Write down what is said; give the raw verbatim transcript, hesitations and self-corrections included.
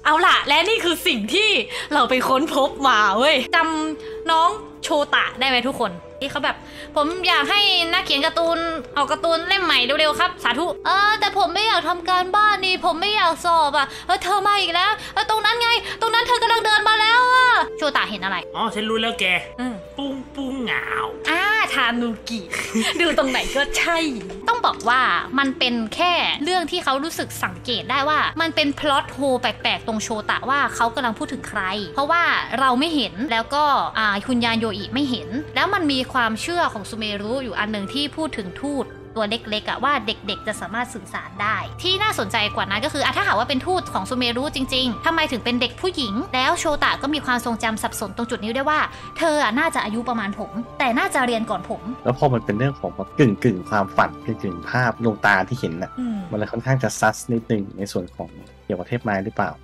เอาล่ะและนี่คือสิ่งที่เราไปค้นพบมาเว้ยจำน้องโชตะได้ไหมทุกคนที่เขาแบบผมอยากให้นักเขียนการ์ตูนเอาการ์ตูนเล่มใหม่เร็วๆครับสาธุเออแต่ผมไม่อยากทำการบ้านนี่ผมไม่อยากสอบอ่ะเออเธอมาอีกแล้วเออตรงนั้นไงตรงนั้นเธอกำลังเดินมาแล้วอ่ะโชตะเห็นอะไรอ๋อฉันรู้แล้วแกอืมปุ้งปุ้งเหงาอ่าทานุกิ ดูตรงไหนก็ใช่ต้องบอกว่ามันเป็นแค่เรื่องที่เขารู้สึกสังเกตได้ว่ามันเป็นพล็อตโฮแปลกๆตรงโชตะว่าเขากำลังพูดถึงใครเพราะว่าเราไม่เห็นแล้วก็อ่าคุณยานโยอิไม่เห็นแล้วมันมีความเชื่อของซูเมรุอยู่อันหนึ่งที่พูดถึงทูตตัวเล็กๆอะว่าเด็กๆจะสามารถสื่อสารได้ที่น่าสนใจกว่านั้นก็คืออะถ้าหากว่าเป็นทูตของซูเมรุจริงๆทำไมถึงเป็นเด็กผู้หญิงแล้วโชตะก็มีความทรงจำสับสนตรงจุดนี้ได้ว่าเธออะน่าจะอายุประมาณผมแต่น่าจะเรียนก่อนผมแล้วพอมันเป็นเรื่องของกึ่งกึ่งความฝันกึ่งกึ่งภาพดวงตาที่เห็นน่ะมันเลยค่อนข้างจะซัสนิดนึงในส่วนของเกี่ยวกับเทพไม้หรือเปล่า